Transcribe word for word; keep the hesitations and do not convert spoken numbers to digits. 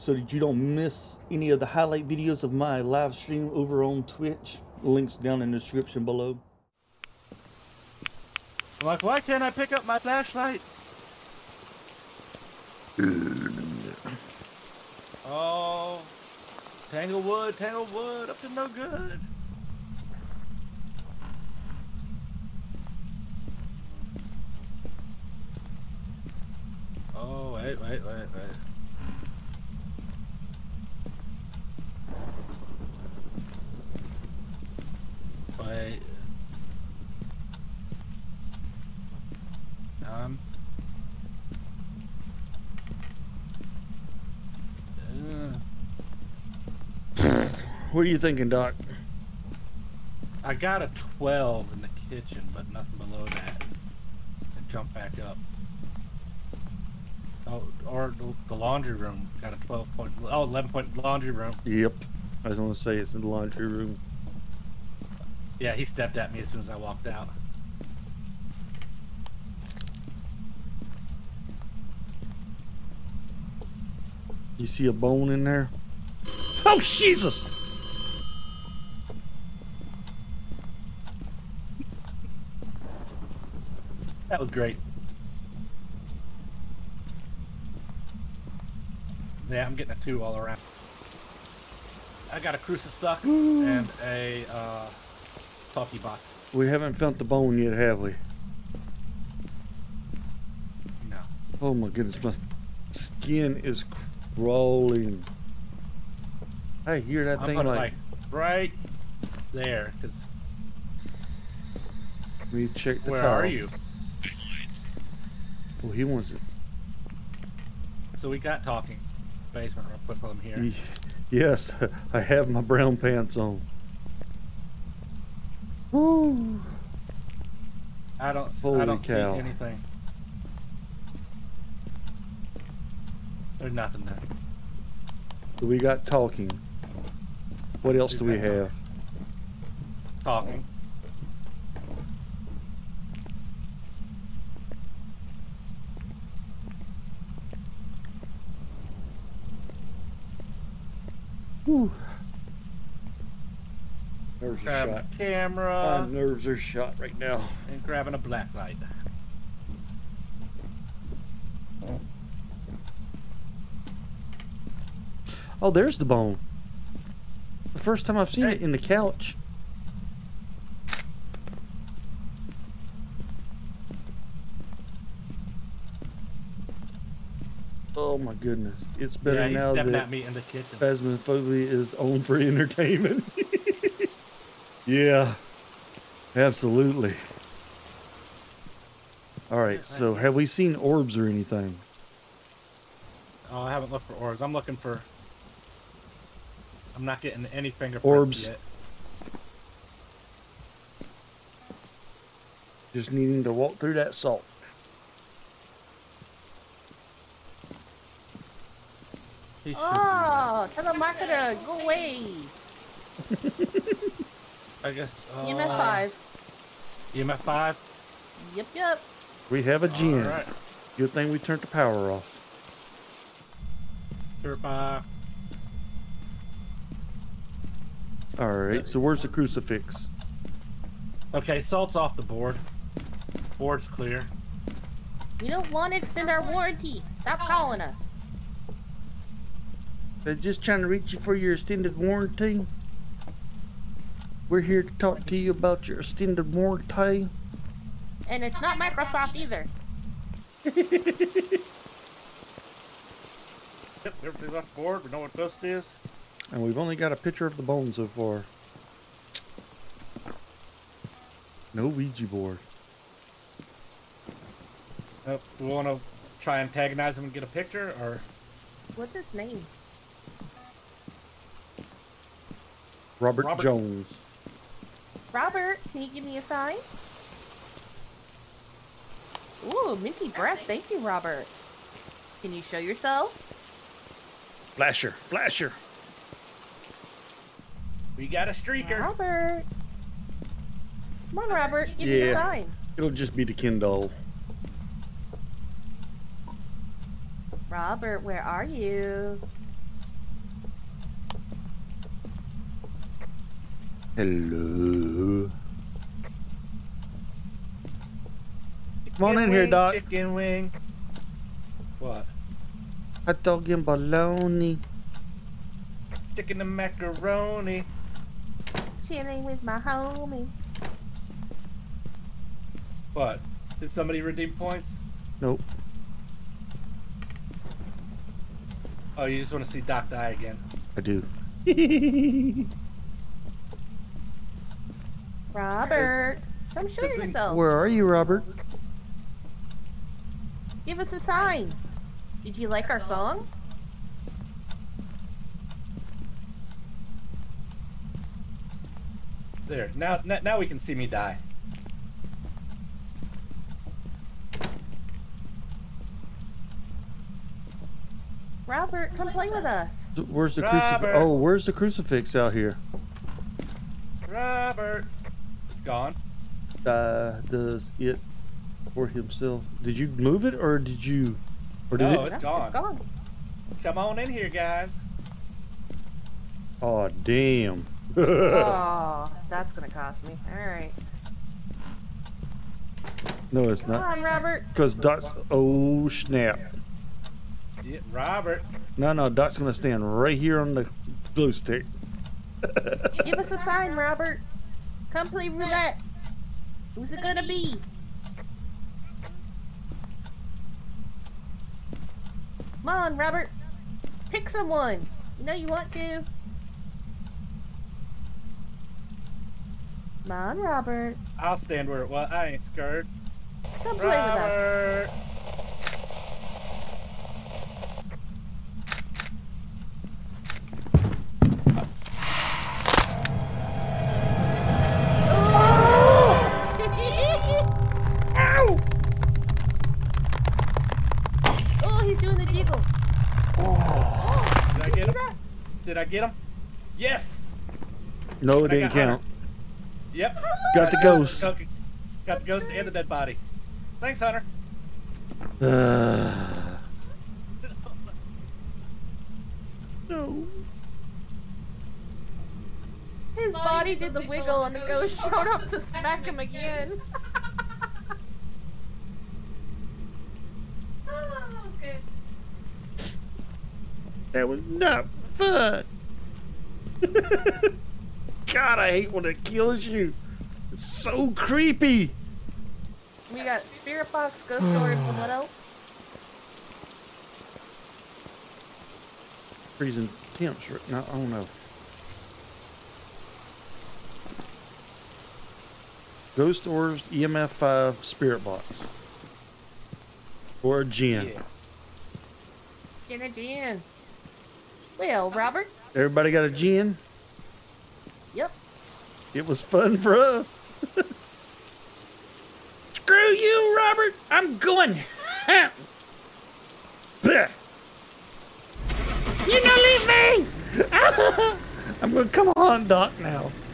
so that you don't miss any of the highlight videos of my live stream over on Twitch. Links down in the description below. I'm like, why can't I pick up my flashlight? Oh, Tanglewood, Tanglewood, up to no good. Oh, wait, wait, wait, wait. Wait. Um. Uh. What are you thinking, Doc? I got a twelve in the kitchen, but nothing below that. And jump back up. Oh, or the laundry room got a twelve point. Oh, eleven point laundry room. Yep. I was going to say it's in the laundry room. Yeah, he stepped at me as soon as I walked out. You see a bone in there? Oh, Jesus! That was great. Yeah, I'm getting a two all around. I got a Crucifix and a uh, talkie box. We haven't found the bone yet, have we? No. Oh my goodness, my skin is crawling. I hear that I'm thing gonna like, like right there, because. Let me check the Where towel. are you? Oh, he wants it. So we got talking. Basement real quick while I'm here. Yes, I have my brown pants on. Woo! I don't. Holy I don't cow. see anything. There's nothing there. So we got talking. What else Who's do we that? have? Talking. Whew. Nerves are Grabbing shot. a camera. My nerves are shot right now. And grabbing a black light. Oh, there's the bone. The first time I've seen Hey. it in the couch. Oh my goodness. It's better Yeah, he's now stepping that at me in the kitchen. Phasmophobia is on for entertainment. Yeah, absolutely. Alright, so have we seen orbs or anything? Oh, I haven't looked for orbs. I'm looking for. I'm not getting any fingerprints Orbs. yet. Just needing to walk through that salt. He should Oh, tell the marketer, go away. be. I guess. Uh, E M F five. E M F five. Yep, yep. We have a gin. All right. Good thing we turned the power off. Dirt box. Alright, so where's the crucifix? Okay, salt's off the board. Board's clear. We don't want to extend our warranty. Stop calling us. They're just trying to reach you for your extended warranty. We're here to talk to you about your extended warranty. And it's not Microsoft either. Yep, everything's off the board. We know what dust is. And we've only got a picture of the bone so far. No Ouija board. Nope. We want to try and antagonize him and get a picture, or What's its name? Robert, Robert. Jones. Robert, can you give me a sign? Ooh, minty breath. Thank you, Robert. Can you show yourself? Flasher, flasher. we got a streaker. Robert. Come on, Robert. Give me a Yeah. sign. It'll just be the Ken doll. Robert, where are you? Hello. Chicken Come on in here, wing, Doc. Chicken wing. What? Hot dog and bologna. Chicken and macaroni. Chilling with my homie. What? Did somebody redeem points? Nope. Oh, you just want to see Doc die again. I do. Robert, come show Does we- yourself. Where are you, Robert? Give us a sign. Did you like our song? There. Now, now, now we can see me die. Robert, come play with us. Where's the crucifix? Robert. Oh, where's the crucifix out here? Robert. It's gone. Uh, does it for himself? Did you move it or did you? Or did No, it? it's gone. It's gone. Come on in here, guys. Oh, damn. Oh, that's gonna cost me. All right. No, it's Come not. on, Robert. Because Doc's. Oh, snap. Yeah, Robert. No, no, Doc's gonna stand right here on the glue stick. Give us a sign, Robert. Come play roulette. Who's it gonna be? Come on, Robert. Pick someone. You know you want to. Come on, Robert. I'll stand where it was. I ain't scared. Come play with us. Robert. Ow! Oh, he's doing the jiggle. Oh, Did I did you get see him? that? Did I get him? Yes. No, it I didn't got Hunter. count. Yep. Got the ghost. Got the ghost and the dead body. Thanks, Hunter. Uh, no. His body did the wiggle and the ghost showed up to smack him again. That was not fun. God, I hate when it kills you. It's so creepy. We got Spirit Box, Ghost Orbs, and what else? Freezing temps. right- No, I don't know. Ghost orbs, E M F five, spirit box, or a gin. Yeah. Jenna Jan. Well, Robert? Everybody got a gin? Yep. It was fun for us. Screw you, Robert! I'm going. Blech. You don't leave me! I'm gonna come on, Doc now.